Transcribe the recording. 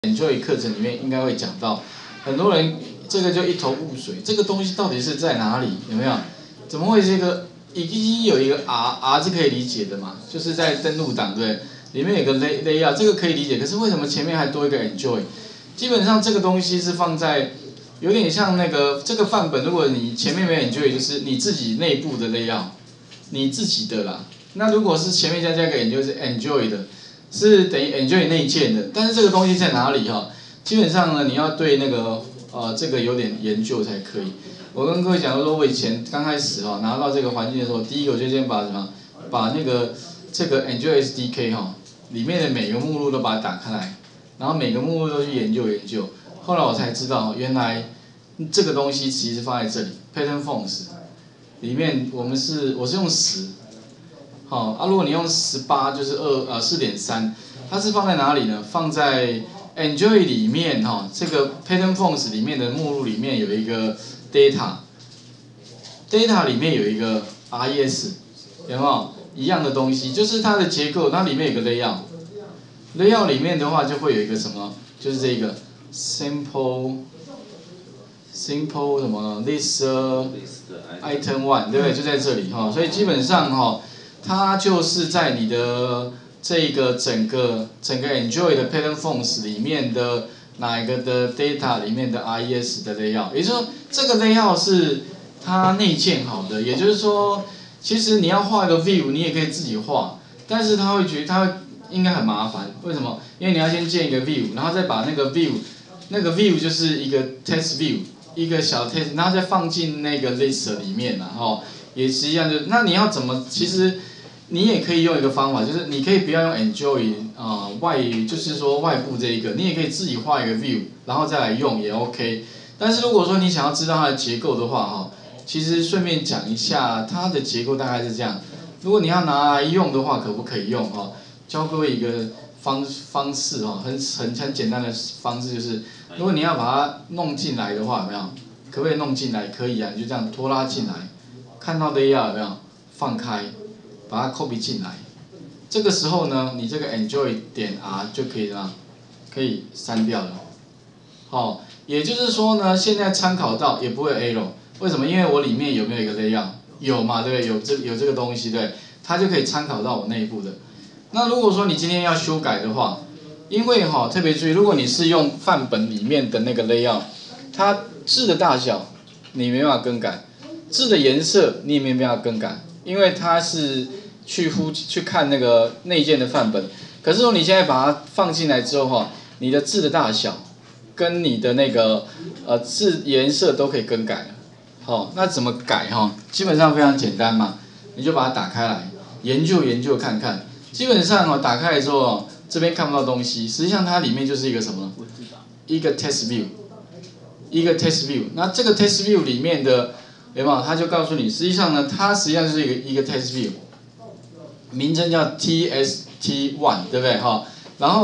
Enjoy 课程里面应该会讲到，很多人这个就一头雾水，这个东西到底是在哪里？有没有？怎么会这个已经有一个 R 是可以理解的嘛？就是在登录档对，里面有个 layout， 这个可以理解。可是为什么前面还多一个 Enjoy？ 基本上这个东西是放在有点像那个这个范本，如果你前面没有 Enjoy， 就是你自己内部的 layout， 你自己的啦。那如果是前面加个 Enjoy 是 Enjoy 的。 是等于 Enjoy 内建的，但是这个东西在哪里哈？基本上呢，你要对那个这个有点研究才可以。我跟各位讲说，我以前刚开始哈拿到这个环境的时候，第一个我就先把什么，把那个这个 Enjoy SDK 哈里面的每个目录都把它打开来，然后每个目录都去研究。后来我才知道，原来这个东西其实放在这里 Pattern Fonts 里面，我是用10。 好啊，如果你用18，就是4.3， 它是放在哪里呢？放在 Enjoy 里面哈，这个 Pattern Fonts 里面的目录里面有一个 Data 里面有一个 RES， 有没有一样的东西？就是它的结构，它里面有个 Layout 里面的话就会有一个什么？就是这个 Simple 什么 List Item 1， 对不对？就在这里哈，所以基本上哈。 它就是在你的这个整个 Enjoy 的 Pattern Fonts 里面的哪一个的 Data 里面的 RES 的 Layout， 也就是说这个 Layout 是它内建好的，也就是说，其实你要画一个 View， 你也可以自己画，但是它会应该很麻烦，为什么？因为你要先建一个 View， 然后再把那个 View 就是一个 Test View， 一个小 Test， 然后再放进那个 List 里面啦，吼，也是一样的。那你要怎么？其实 你也可以用一个方法，就是你可以不要用 Enjoy 就是说外部这一个，你也可以自己画一个 View， 然后再来用也 OK。但是如果说你想要知道它的结构的话，哈，其实顺便讲一下它的结构大概是这样。如果你要拿来用的话，可不可以用哈？教各位一个方式哈，很简单的方式就是，如果你要把它弄进来的话，有没有？可不可以弄进来？可以啊，你就这样拖拉进来，看到的要有没有？放开。 把它 copy 进来，这个时候呢，你这个 enjoy 点 R 就可以了，可以删掉了。好，也就是说呢，现在参考到也不会 error， 为什么？因为我里面有没有一个 layout？ 有嘛，对不对？有这个东西，对，它就可以参考到我内部的。那如果说你今天要修改的话，因为特别注意，如果你是用范本里面的那个 layout， 它字的大小你没办法更改，字的颜色你也没办法更改，因为它是 去看那个内建的范本，可是说你现在把它放进来之后哈，你的字的大小跟你的那个字颜色都可以更改了。好，那怎么改哈？基本上非常简单嘛，你就把它打开来研究看看。基本上打开来之后这边看不到东西，实际上它里面就是一个什么？一个 test view， 那这个 test view 里面的有没有？它就告诉你，实际上呢，它实际上就是一个 test view。 名称叫 TST1， 对不对哈？